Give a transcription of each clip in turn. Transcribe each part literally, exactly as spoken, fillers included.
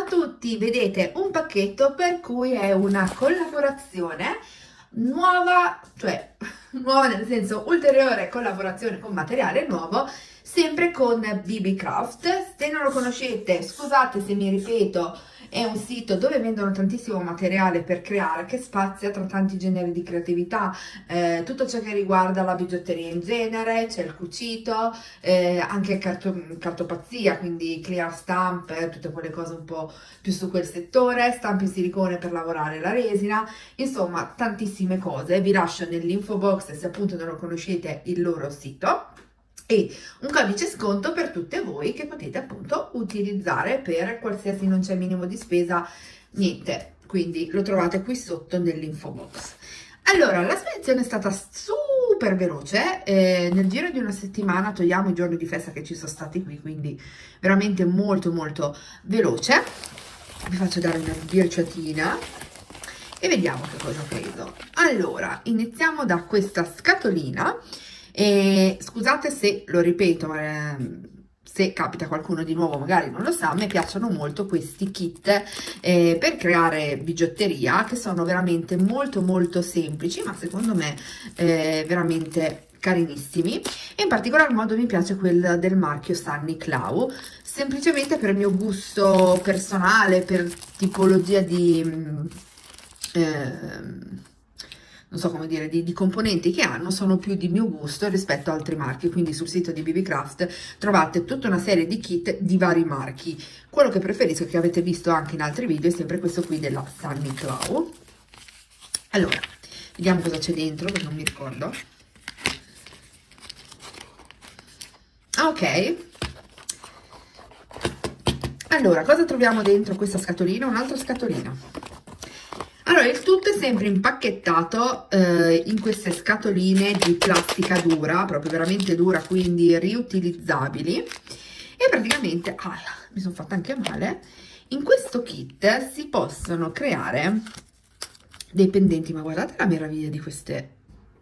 tutti, vedete un pacchetto per cui è una collaborazione nuova, cioè nuova nel senso ulteriore collaborazione con materiale nuovo, sempre con B B Craft. Se non lo conoscete, scusate se mi ripeto, è un sito dove vendono tantissimo materiale per creare, che spazia tra tanti generi di creatività, eh, tutto ciò che riguarda la bigiotteria in genere, c'è il cucito, eh, anche carto, cartopazia, quindi clear stamp, eh, tutte quelle cose un po' più su quel settore, stampi in silicone per lavorare la resina, insomma tantissime cose. Vi lascio nell'info box, se appunto non lo conoscete, il loro sito e un codice sconto per tutte voi che potete appunto utilizzare per qualsiasi, non c'è minimo di spesa, niente, quindi lo trovate qui sotto nell'info box. Allora, la spedizione è stata super veloce, eh, nel giro di una settimana togliamo i giorni di festa che ci sono stati qui, quindi veramente molto molto veloce. Vi faccio dare una sbirciatina e vediamo che cosa ho preso. Allora, iniziamo da questa scatolina. E scusate se lo ripeto, ma se capita qualcuno di nuovo magari non lo sa, mi piacciono molto questi kit eh, per creare bigiotteria, che sono veramente molto molto semplici, ma secondo me eh, veramente carinissimi. E in particolar modo mi piace quella del marchio Sunny Cloud, semplicemente per il mio gusto personale, per tipologia di eh, non so come dire, di, di componenti che hanno, sono più di mio gusto rispetto a altri marchi. Quindi sul sito di B B Craft trovate tutta una serie di kit di vari marchi. Quello che preferisco, che avete visto anche in altri video, è sempre questo qui della Sunny Cloud. Allora, vediamo cosa c'è dentro, perché non mi ricordo. Ah, ok. Allora, cosa troviamo dentro questa scatolina? Un'altra scatolina. Allora, il tutto è sempre impacchettato eh, in queste scatoline di plastica dura, proprio veramente dura, quindi riutilizzabili. E praticamente, ah, mi sono fatta anche male, in questo kit si possono creare dei pendenti, ma guardate la meraviglia di queste,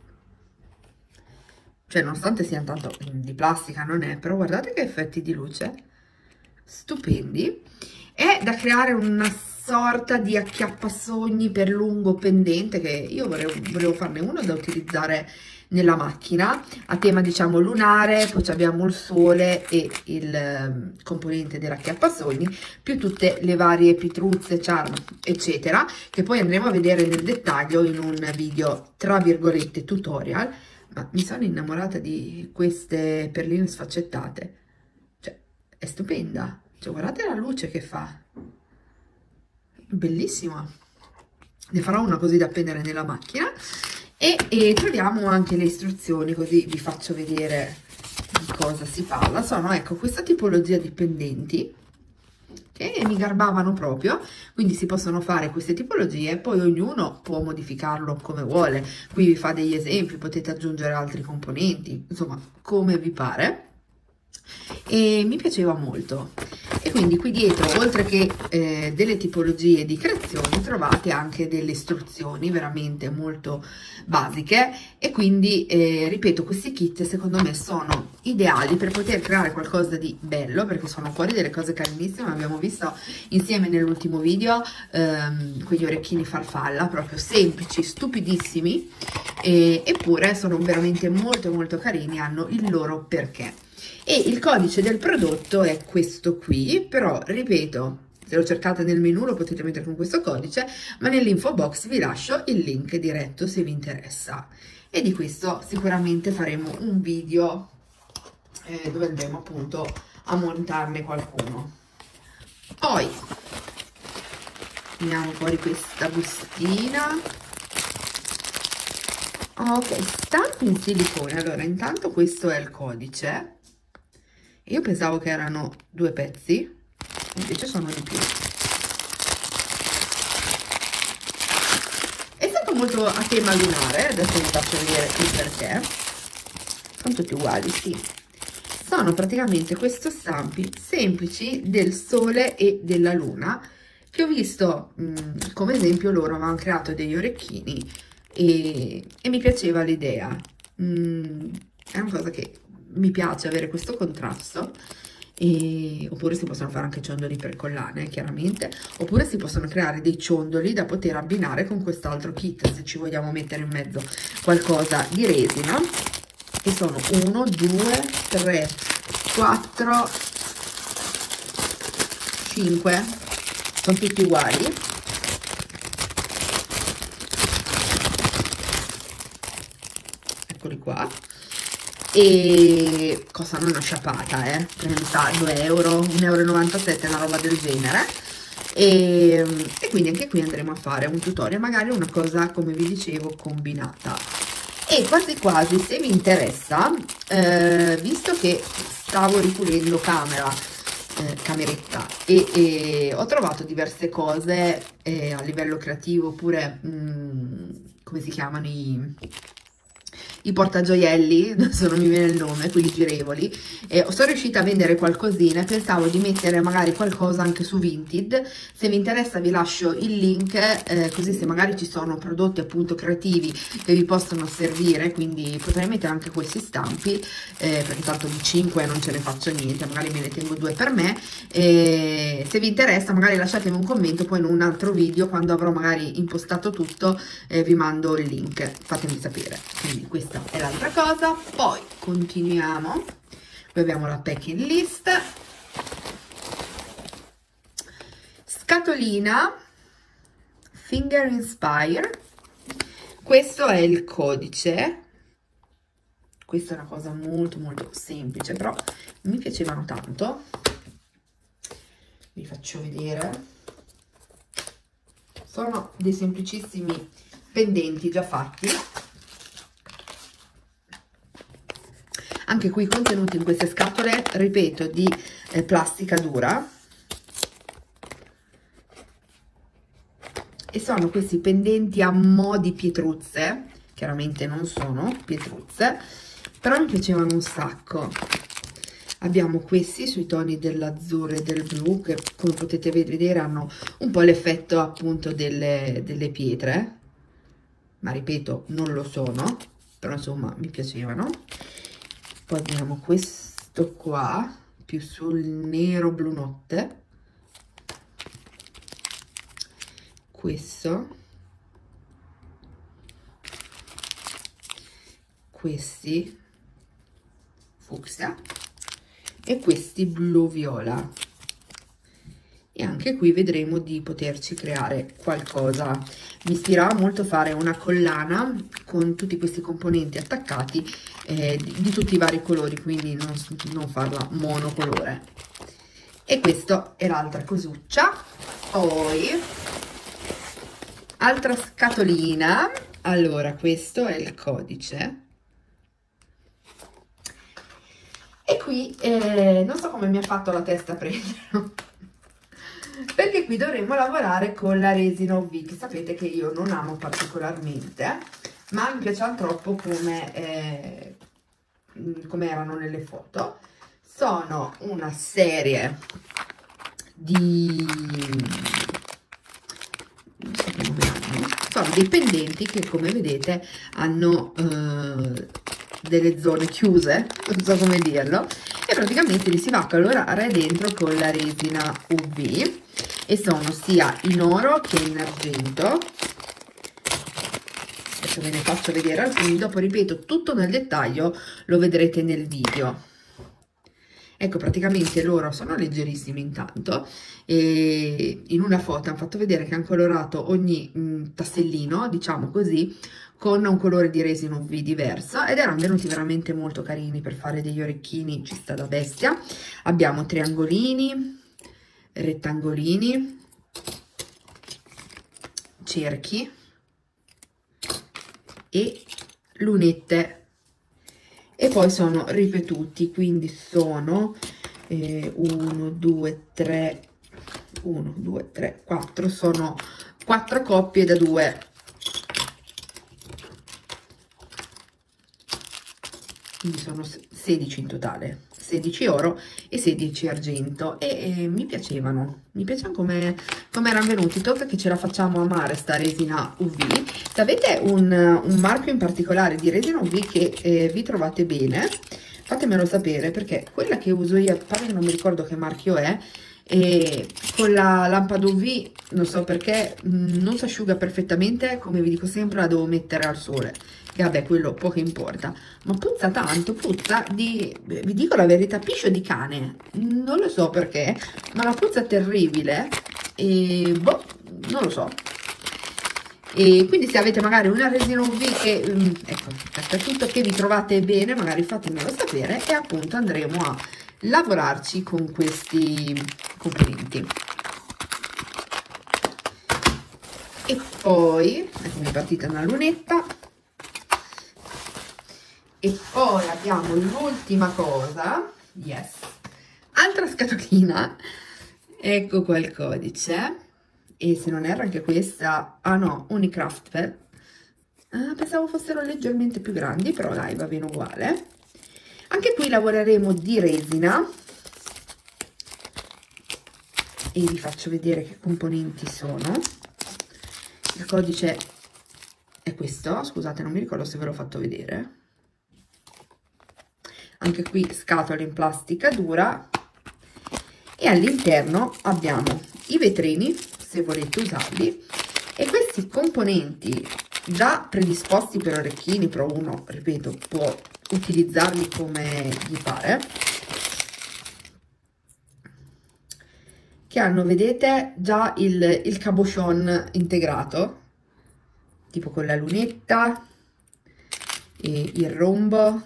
cioè nonostante siano tanto di plastica, non è, però guardate che effetti di luce, stupendi. È da creare una sorta di acchiappasogni per lungo pendente, che io volevo, volevo farne uno da utilizzare nella macchina a tema diciamo lunare. Poi abbiamo il sole e il um, componente dell'acchiappasogni, più tutte le varie pitruzze, charm eccetera, che poi andremo a vedere nel dettaglio in un video tra virgolette tutorial. Ma mi sono innamorata di queste perline sfaccettate, cioè è stupenda, cioè guardate la luce che fa, bellissima. Ne farò una così da appendere nella macchina. E, e troviamo anche le istruzioni, così vi faccio vedere di cosa si parla. Sono, ecco, questa tipologia di pendenti che mi garbavano proprio, quindi si possono fare queste tipologie, poi ognuno può modificarlo come vuole. Qui vi fa degli esempi, potete aggiungere altri componenti, insomma come vi pare. E mi piaceva molto. E quindi qui dietro, oltre che eh, delle tipologie di creazioni, trovate anche delle istruzioni veramente molto basiche. E quindi eh, ripeto, questi kit secondo me sono ideali per poter creare qualcosa di bello, perché sono fuori delle cose carinissime. Abbiamo visto insieme nell'ultimo video ehm, quegli orecchini farfalla, proprio semplici, stupidissimi, e, eppure sono veramente molto molto carini, hanno il loro perché. E il codice del prodotto è questo qui, però ripeto, se lo cercate nel menu lo potete mettere con questo codice, ma nell'info box vi lascio il link diretto se vi interessa. E di questo sicuramente faremo un video eh, dove andremo appunto a montarne qualcuno. Poi vediamo fuori questa bustina. Ok, stampi in silicone. Allora, intanto questo è il codice. Io pensavo che erano due pezzi, invece sono di più. È stato molto a tema lunare, adesso vi faccio vedere il perché. Sono tutti uguali, sì. Sono praticamente questi stampi semplici del sole e della luna, che ho visto mh, come esempio loro avevano creato degli orecchini e, e mi piaceva l'idea. È una cosa che mi piace avere questo contrasto E, oppure si possono fare anche ciondoli per collane, chiaramente, oppure si possono creare dei ciondoli da poter abbinare con quest'altro kit se ci vogliamo mettere in mezzo qualcosa di resina. E sono uno, due, tre, quattro, cinque, sono tutti uguali. Eccoli qua. E costano una sciapata, eh, trenta, due euro, un euro e novantasette, una roba del genere. E, e quindi anche qui andremo a fare un tutorial, magari una cosa, come vi dicevo, combinata. E quasi quasi, se vi interessa, eh, visto che stavo ripulendo camera, eh, cameretta, e, e ho trovato diverse cose eh, a livello creativo, oppure, mh, come si chiamano, i... i portagioielli, adesso non mi viene il nome, quelli girevoli, e sono riuscita a vendere qualcosina e pensavo di mettere magari qualcosa anche su Vinted. Se vi interessa vi lascio il link, eh, così se magari ci sono prodotti appunto creativi che vi possono servire, quindi potrei mettere anche questi stampi, eh, perché tanto di cinque non ce ne faccio niente, magari me ne tengo due per me. E se vi interessa magari lasciatemi un commento, poi in un altro video, quando avrò magari impostato tutto, eh, vi mando il link, fatemi sapere. Quindi questa è l'altra cosa. Poi continuiamo, qui abbiamo la packing list, scatolina Finger Inspire, questo è il codice. Questa è una cosa molto molto semplice, però mi piacevano tanto. Vi faccio vedere, sono dei semplicissimi pendenti già fatti. Anche qui contenuti in queste scatole, ripeto, di eh, plastica dura, e sono questi pendenti a mo' di pietruzze, chiaramente non sono pietruzze, però mi piacevano un sacco. Abbiamo questi sui toni dell'azzurro e del blu, che come potete vedere hanno un po' l'effetto appunto delle, delle pietre, ma ripeto non lo sono, però insomma mi piacevano. Poi abbiamo questo qua, più sul nero blu notte, questo, questi fucsia e questi blu viola. E anche qui vedremo di poterci creare qualcosa. Mi ispirava molto fare una collana con tutti questi componenti attaccati, eh, di, di tutti i vari colori, quindi non, non farla monocolore. E questa è l'altra cosuccia. Poi altra scatolina. Allora, questo è il codice. E qui eh, non so come mi ha fatto la testa a prenderlo, perché qui dovremmo lavorare con la resina U V, che sapete che io non amo particolarmente, ma mi piaceva troppo come, eh, come erano nelle foto. Sono una serie di, non so come hanno, sono dei pendenti che, come vedete, hanno eh, delle zone chiuse, non so come dirlo, e praticamente li si va a colorare dentro con la resina U V, e sono sia in oro che in argento. Adesso ve ne faccio vedere alcuni, dopo ripeto tutto nel dettaglio, lo vedrete nel video. Ecco, praticamente loro sono leggerissimi intanto, e in una foto hanno fatto vedere che hanno colorato ogni mh, tassellino, diciamo così, con un colore di resina U V diverso, ed erano venuti veramente molto carini per fare degli orecchini, ci sta da bestia. Abbiamo triangolini, rettangolini, cerchi e lunette, e poi sono ripetuti, quindi sono uno, due, tre, uno, due, tre, quattro, sono quattro coppie da due, quindi sono sedici in totale, sedici oro e sedici argento, e, e mi piacevano, mi piacciono come, come erano venuti. Tocca che ce la facciamo amare sta resina U V. Se avete un, un marchio in particolare di resina U V che eh, vi trovate bene, fatemelo sapere, perché quella che uso io, a parte che non mi ricordo che marchio è, e con la lampada U V non so perché mh, non si asciuga perfettamente, come vi dico sempre la devo mettere al sole, che vabbè quello poco importa, ma puzza tanto, puzza di, vi dico la verità, piscio di cane, non lo so perché, ma la puzza terribile e boh, non lo so. E quindi se avete magari una resina U V che um, ecco, è tutto che vi trovate bene, magari fatemelo sapere e appunto andremo a lavorarci con questi componenti. E poi ecco, mi è partita una lunetta e poi abbiamo l'ultima cosa, yes, altra scatolina, ecco qua il codice. E se non erro anche questa, ah no, Unicraftware, ah, pensavo fossero leggermente più grandi, però dai, va bene uguale. Anche qui lavoreremo di resina e vi faccio vedere che componenti sono. Il codice è questo, scusate non mi ricordo se ve l'ho fatto vedere. Anche qui scatola in plastica dura e all'interno abbiamo i vetrini, se volete usarli, e questi componenti già predisposti per orecchini, però uno, ripeto, può utilizzarli come gli pare, che hanno, vedete, già il, il cabochon integrato, tipo con la lunetta e il rombo,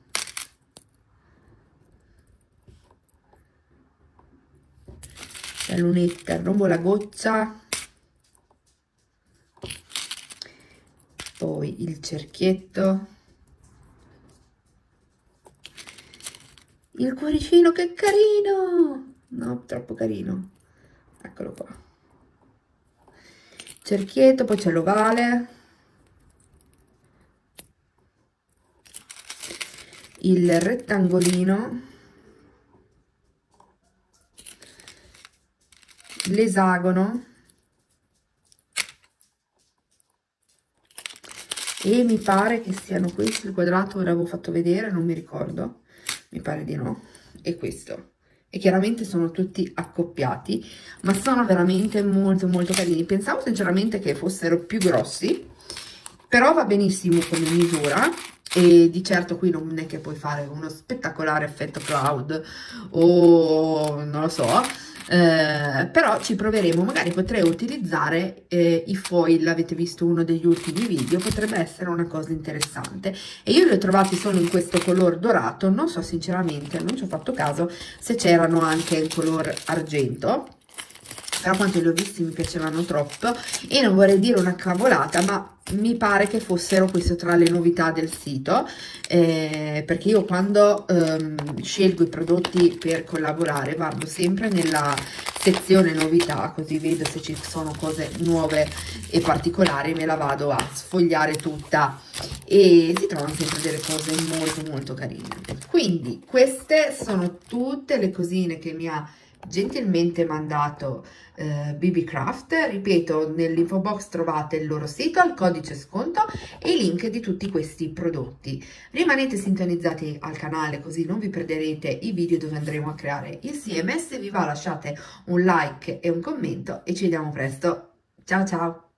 la lunetta, il rombo, la goccia, poi il cerchietto, il cuoricino, che carino, no, troppo carino, eccolo qua, cerchietto, poi c'è l'ovale, il rettangolino, l'esagono e mi pare che siano questi, il quadrato ve l'avevo fatto vedere, non mi ricordo, mi pare di no, e questo, e chiaramente sono tutti accoppiati, ma sono veramente molto molto carini. Pensavo sinceramente che fossero più grossi, però va benissimo come misura e di certo qui non è che puoi fare uno spettacolare effetto cloud o non lo so, eh, però ci proveremo. Magari potrei utilizzare eh, i foil, avete visto uno degli ultimi video, potrebbe essere una cosa interessante, e io li ho trovati solo in questo color dorato, non so sinceramente, non ci ho fatto caso se c'erano anche in color argento, però quando li ho visti mi piacevano troppo e non vorrei dire una cavolata, ma mi pare che fossero questo tra le novità del sito, eh, perché io quando ehm, scelgo i prodotti per collaborare vado sempre nella sezione novità, così vedo se ci sono cose nuove e particolari, me la vado a sfogliare tutta e si trovano sempre delle cose molto molto carine. Quindi queste sono tutte le cosine che mi ha gentilmente mandato eh, B B Craft. Ripeto, nell'info box trovate il loro sito, il codice sconto e i link di tutti questi prodotti. Rimanete sintonizzati al canale così non vi perderete i video dove andremo a creare insieme. Se vi va lasciate un like e un commento e ci vediamo presto. Ciao ciao!